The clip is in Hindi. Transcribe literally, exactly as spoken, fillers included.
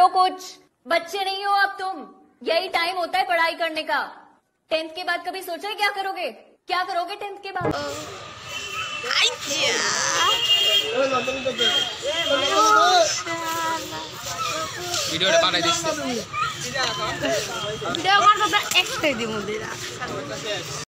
करो कुछ, बच्चे नहीं हो अब तुम, यही टाइम होता है पढ़ाई करने का। टेंथ के बाद कभी सोचा है क्या करोगे? क्या करोगे टेंथ के बाद? वीडियो बानाई दिस वीडियो करदा एक दिमु दिरा